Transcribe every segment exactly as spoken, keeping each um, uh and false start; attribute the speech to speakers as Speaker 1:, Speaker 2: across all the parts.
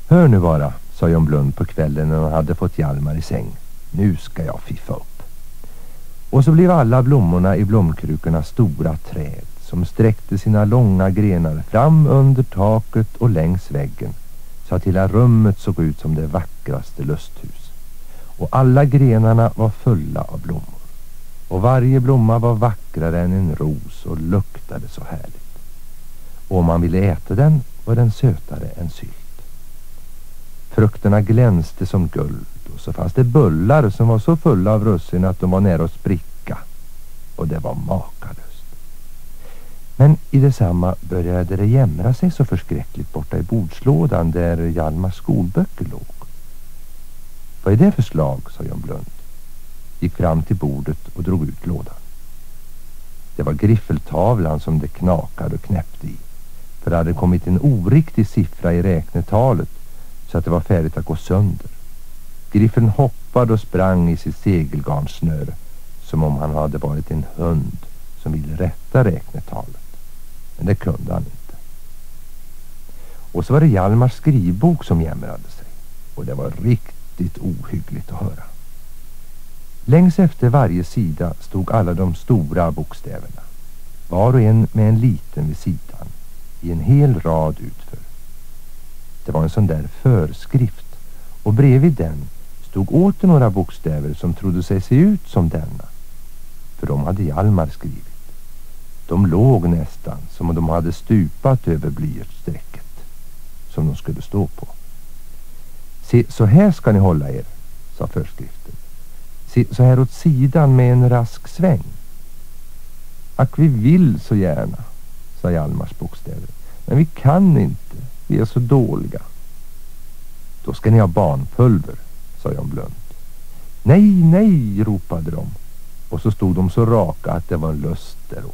Speaker 1: Hör nu bara, sa John Blund på kvällen när hon hade fått Hjalmar i säng. Nu ska jag fiffa upp. Och så blev alla blommorna i blomkrukorna stora träd som sträckte sina långa grenar fram under taket och längs väggen, så att hela rummet såg ut som det vackraste lusthus. Och alla grenarna var fulla av blommor. Och varje blomma var vackrare än en ros och luktade så härligt. Och om man ville äta den var den sötare än sylt. Frukterna glänste som guld, och så fanns det bullar som var så fulla av russin att de var nära att spricka. Och det var makalöst. Men i detsamma började det jämra sig så förskräckligt borta i bordslådan där Hjalmars skolböcker låg. Vad är det för slag, sa John Blund. Gick fram till bordet och drog ut lådan. Det var griffeltavlan som det knakade och knäppte i. För det hade kommit en oriktig siffra i räknetalet så att det var färdigt att gå sönder. Griffeln hoppade och sprang i sitt segelgarnsnöre som om han hade varit en hund som ville rätta räknetalet. Men det kunde han inte. Och så var det Hjalmars skrivbok som jämrade sig. Och det var riktigt ohyggligt att höra. Längs efter varje sida stod alla de stora bokstäverna. Var och en med en liten vid sidan. I en hel rad utför. Det var en sån där förskrift. Och bredvid den stod åter några bokstäver som trodde sig se ut som denna. För de hade Hjalmar skrivit. De låg nästan som om de hade stupat över blyertssträcket som de skulle stå på. Se, så här ska ni hålla er, sa förskriften. Se, så här åt sidan med en rask sväng. Ack, vi vill så gärna, sa Hjalmars bokstäver. Men vi kan inte, vi är så dåliga. Då ska ni ha barnpulver, sa John Blund. Nej, nej, ropade de. Och så stod de så raka att det var en lust däråt.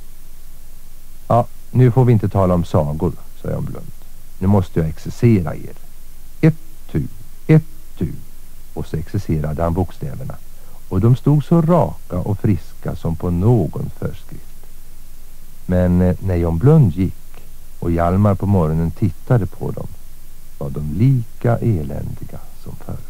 Speaker 1: Ja, nu får vi inte tala om sagor, sa John Blund. Nu måste jag exercera er. Ett tu, ett tu. Och så exercerade han bokstäverna. Och de stod så raka och friska som på någon förskrift. Men eh, när John Blund gick och Hjalmar på morgonen tittade på dem var de lika eländiga som förr.